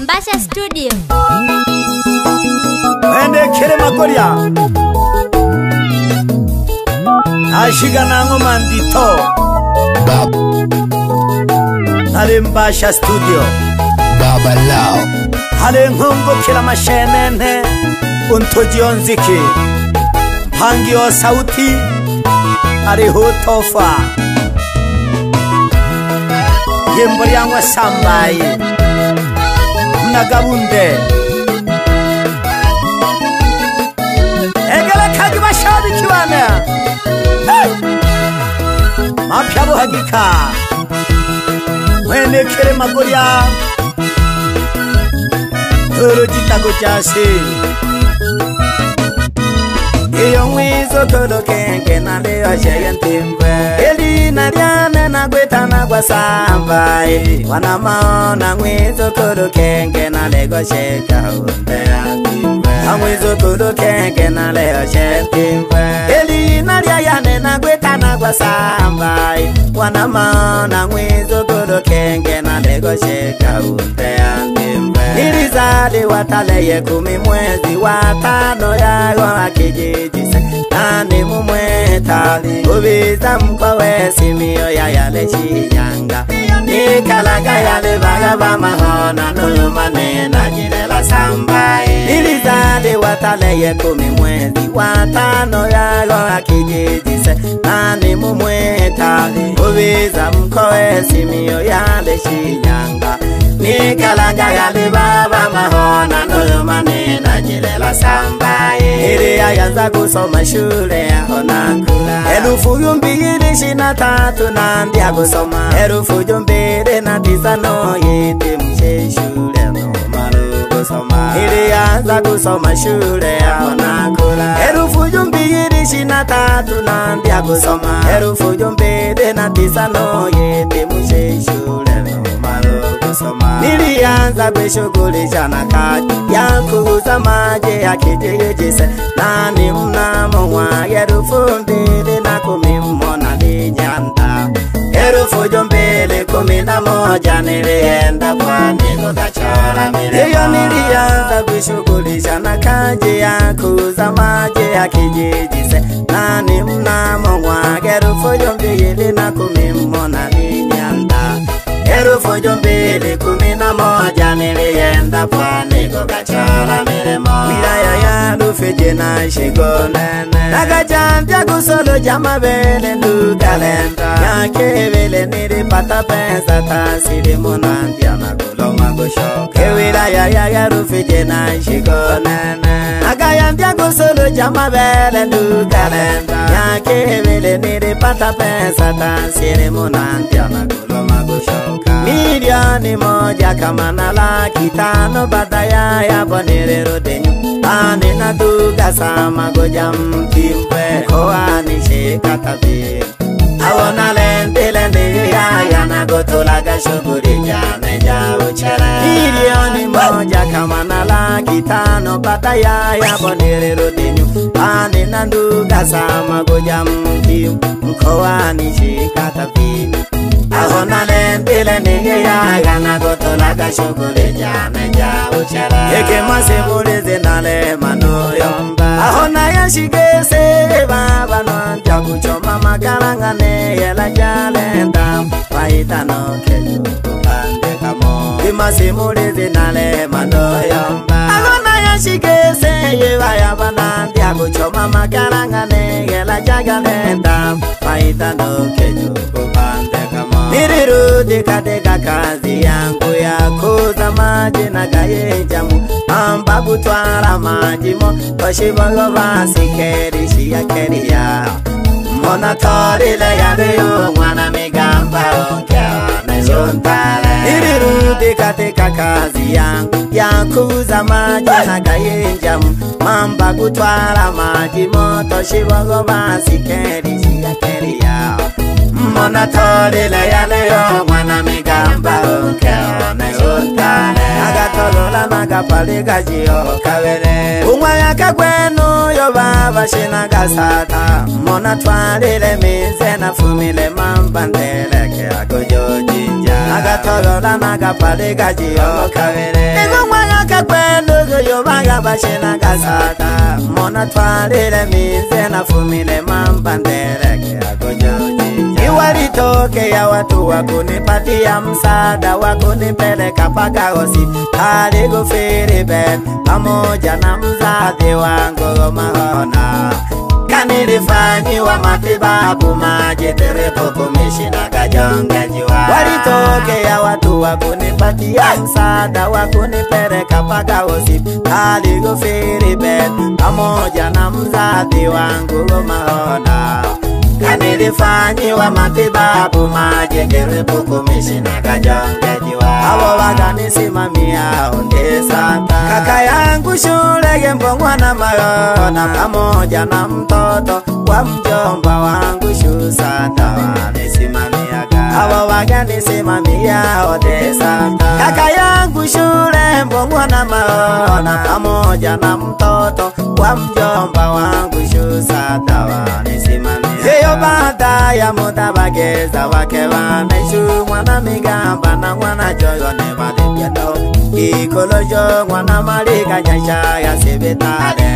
Mbasha Studio. Ende kere makoria Ashiga nango mandito Hale Mbasha Studio Baba Lao Hale ngongo kila mashenene Untoji onziki Hangio sauti Hale hutofa Yembori yangwa sambai Mnagabunde Egele kaji mashabi kiwane Mapyabu hakika Mwene kere magoria Toro jita gojasi Iyo mwizo toro kenge na leo shegen timbe Eli na diane na gweta na kwa samba Wana maona mwizo toro kenge na lego sheka unde ya timbe Mwizo toro kenge na leo shegen timbe Eli na diane na gweta na kwa samba Wana maona mwizo toro kenge na lego sheka unde ya timbe Nilizali wataleye 10 mwezi wa 5 ya wa kijiji Nani mumwetali Ubiza mkwawe simio ya yale shinyanga Nikalaga yale bagaba mahona Nulumane na jilela sambai Nilizali wataleye 10 mwezi wa 5 ya wa kijiji Nani mumwetali Ubiza mkwawe simio ya yale shinyanga Nikalaga yale baba mahona Nulumane na jilela sambai Ili ayaza kusoma shule ya honakula Elufu yumbili 23 na ndia kusoma Elufu yumbili na 9 no yiti mche shule no maru kusoma Ili ayaza kusoma shule ya honakula Elufu yumbili 23 na ndia kusoma Elufu yumbili na 9 no yiti mche shule no maru kusoma Nilianza kushughulisha na kazi ya kuuza maji ya kijiji Nani mnamo mwa elufu 210 mona linyanda Elufu jumbili 11 nilienda pwani kukachora milima Iyo nilianza kushughulisha na kazi ya kuuza maji ya kijiji Nani mnamo mwa elufu jumbili 10 mona linyanda Elufu jumbili 11 nilienda pwani kukachora milima Wilaya ya Rufiji na Shigonene Nakachambia kusolo jamabele ndukalenda Yakevele nilipata pesa tasiri munandia na kuloma kushoka Wilaya ya Rufiji na Shigonene Nakachambia kusolo jamabele ndukalenda Yakevele nilipata pesa tasiri munandia na kuloma kushoka Milioni 1 kama na 500 badaya ya bonere denyu Ane na duga sama goja mtimpe Koani sheka tabi Awona lende ya na gotolaga shuguri jane ja uchere Milioni 1 kama na 500 badaya ya bonere denyu Ane na duga sama goja mtimpe Koani sheka tabi Ahona lende ya na gotolaga shuguri jane ja uchere Eke masebuleze nale mano yomba Ahona ya shigese baba no Jakuchoma makarangane yela jalenda Paita no keju kupande kamo Ima simuleze nale mano yomba Ahona ya shigese yeba bana Jakuchoma makarangane yela jalenda Paita no keju kupande kamo Niriru deka kazi yangu ya kuza maji na gaye jamu Amba kutwara majimo Toshibogo basi kerishi ya keria Mona torile ya deyo mwana migamba Onkeone zontale Niriru deka kazi yangu ya kuza maji na gaye jamu Amba kutwara majimo Toshibogo basi kerishi ya keria Mona torile ya leo mwana migamba Onkeone zontale Agatolola nagapaliga jiyo kawere umwaya kagwenu yo baba shina gasata mona twalile mize na fumile mambandeleke akojojinja nagatorola nagapaliga jiyo kawere umwaya kagwenu yo baba shina gasata mona twalile mize na fumile mambandeleke akojojinja iwalitoke ya watu wakunipatia msaada wakunipeleka paka hospitali Gufiriben pamoja na mzazi wangu Mahona kanilifanyiwa matibabu majiterepo kumishina kajongejiwa walitoke ya watu wakunipatia msaada wakunipeleka paka hospitali Gufiriben pamoja na mzazi wangu Mahona kanilifanyiwa matibabu majiterepo kumishina kajongejiwa hawa waganisimamia ondesata kaka yangu shule gembo mwana Mahona pamoja na mtoto wa mjomba wangu shusata wanisimamia hawa waganisimamia ondesata kaka yangu shule gembo mwana Mahona pamoja na mtoto wa mjomba wangu shusata wanisimamia hiyo baada ya muda bageza wake waneshu mwana migamba na mwana joyo ne valipyado ikolojo mwana malika nyasha ya sibitale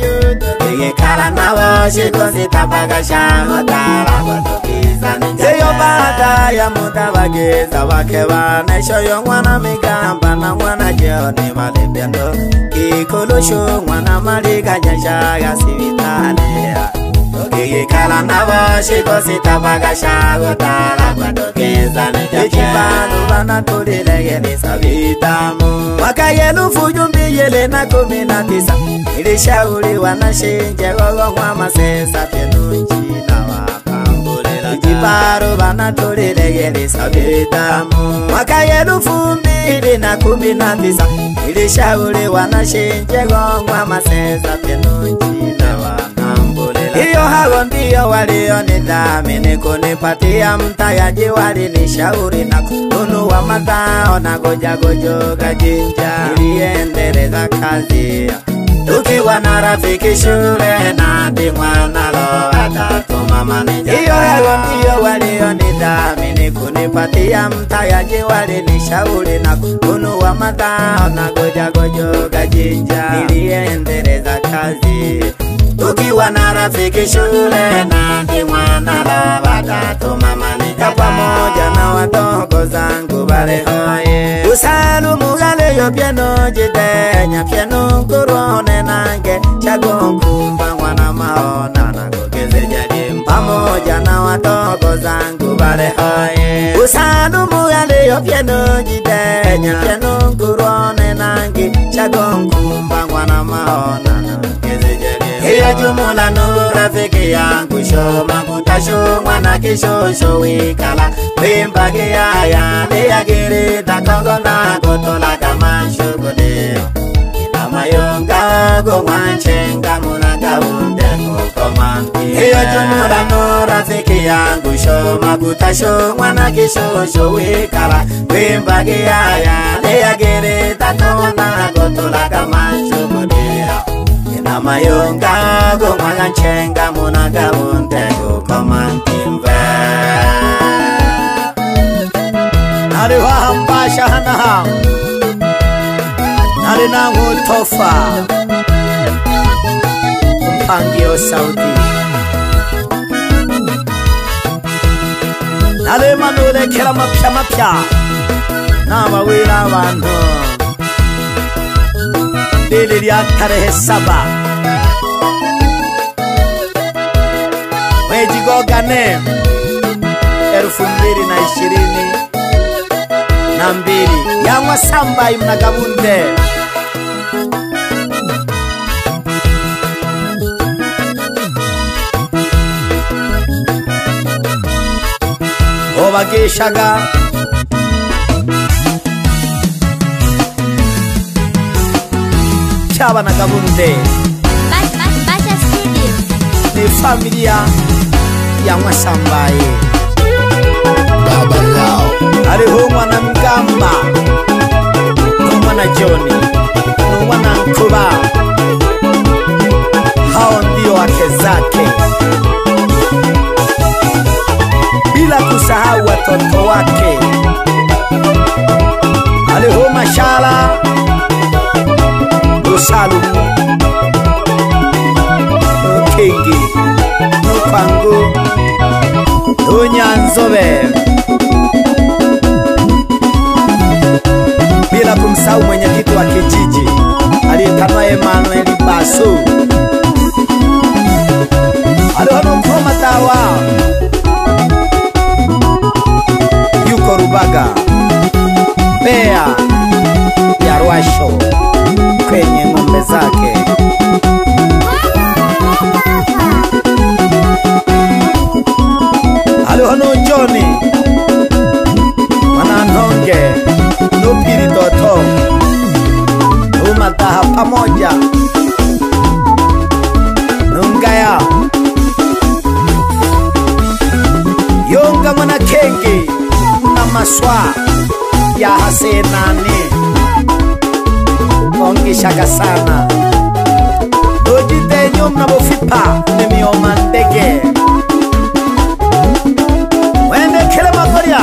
ige kala nawo shikozi tabaga shango tara wadokiza ninja hiyo baada ya muda bageza wake waneshu yo mwana migamba na mwana joyo ne valipyado ikolojo mwana malika nyasha ya sibitale ige kala nawo shikozi tabaga shango tara wadokiza ninja kibanu bana tulilege sabitamu mwaka yelufu jumbi yele na 19 nilishauriwa na shinje gogo mwa masesa penunchi na wakambulela kibanu bana tulilege sabitamu mwaka yelufu 2019 nilishauriwa na shinje gogo mwa masesa penunchi na wakambulela hiyo hago ndiyo walionidhamini kunipatia mtayaji walinishauri na kununua mazao na gojo gajinja niliendeleza kazi tukiwa na rafiki shule na dimwana lo atatuma maneja hiyo hago ndiyo walionidhamini kunipatia mtayaji walinishauri na kununua mazao na gojo gajinja niliendeleza kazi tukiwa na rafiki shule na dimwana lo atatuma maneja pamoja na wadogo zangu bale hoye usalu mugale yo piano jidenya piano kurone nange chagonkumba mwana Mahona na gogeze jadi pamoja na wadogo zangu bale hoye usalu mugale yo piano jidenya piano kurone nange chagonkumba mwana Mahona na gogeze jadi hiyo jumula no rafiki yangu shoma kutasho mwana kishosho wikala wimbage ya leyagere takongo na gotola kama shugode inamayonga go manchenga muna gaunde kukomanti hiyo jumula no rafiki yangu shoma kutasho mwana kishosho wikala wimbage ya leyagere takongo na gotola kama shugode inamayonga go manchenga muna gaunde kukomanti nari wahambasha hanaha nari nangu tofa kumpangio Saudi nari manule kila mapya na wawila abantu lili ya tarehe 7 mwezi gogane 2022 yangwa samba imnagabunde obageshaga chaba nagabunde Basha Studio ni familia yangwa sambaye Baba Lao aliho mwana Mgamba mwana Johnny Mashala Salumu Kingi Kwangu Nyanzobe, bila kumsahau mwenyekiti wa kijiji aliyeitwa Emmanuel Basu. Alihano koma tawa yuko Rubaga Bea ya Rwasho kwenye ng'ombe zake. Alihano Joni Mananonge Nupiri Toto Umataha pamoja Nungaya Yonga Mwana Kenge na Maswa ya Hasenani Ongishaka sana Dojite nyum na bofipa Nimioma ndege Wende kile magoria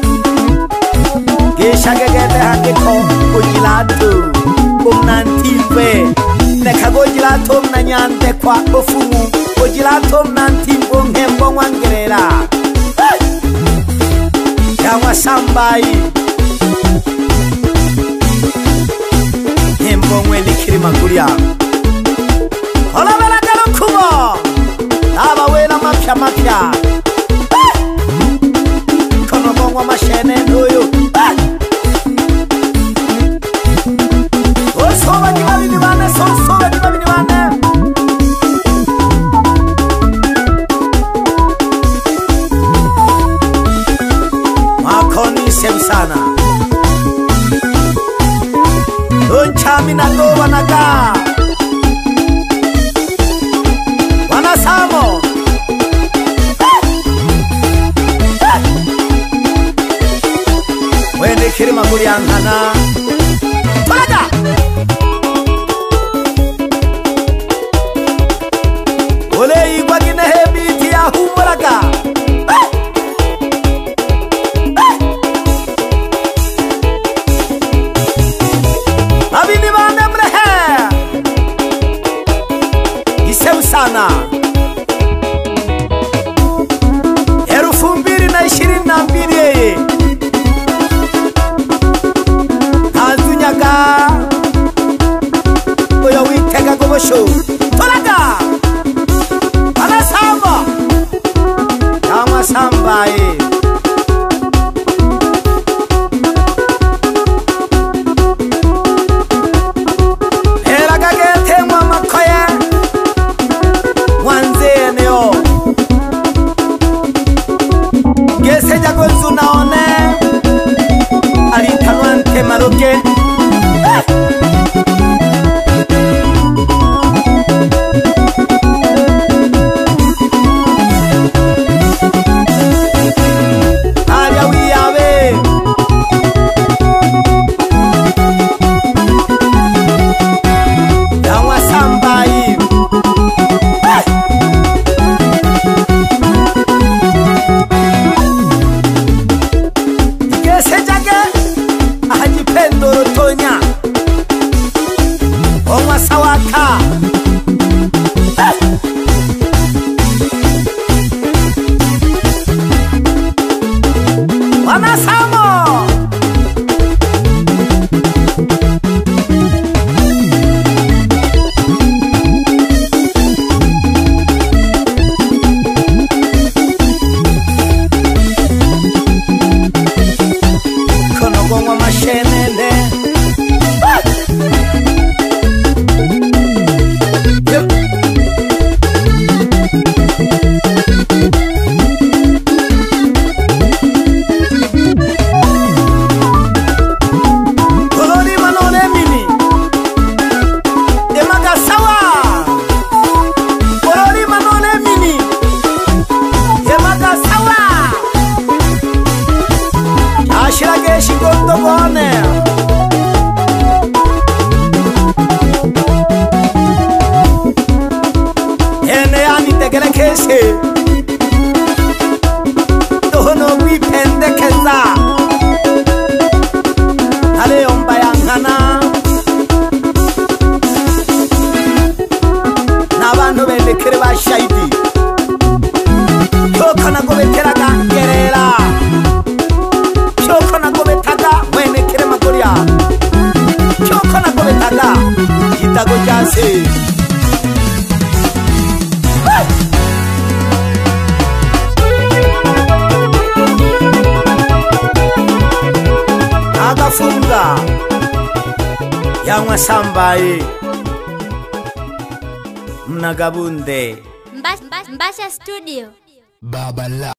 Geshagegete hakeko Ojilatu Umnantimbe Nekagojilatu mnanyante kwa ofumu Ojilatu mnantimbo Nghembo mwangerera Yangwa sambai Nghembo mweli kiri magoria Ola wela gano kubo Aba wela mapya Kono gongwa mashene ndoyo Osoba kibabini bane, osoba kibabini bane Makoni semsana Donchami na do wanaga Wanasamo Wende kiri maguri angana Tolaga Ole igwa gine hebiti ya humuraga Abini bane mrehe Iseu sana 2022 Azunyaga Oya witega gobosho Tolaga Anasamba Kama sambaye Eraga gete mwa makoye Wanze eneo Gese jagozu naone Alitanwante maroke Ashirage shigondo bone Kyoko nagobeteraga ngerera, kyoko nagobetaga mwene kirema gorya, kyoko nagobetaga gitago cyase. Agafunga yanywa sambaye mnagabunde Mbasha Studio. Baba Lao.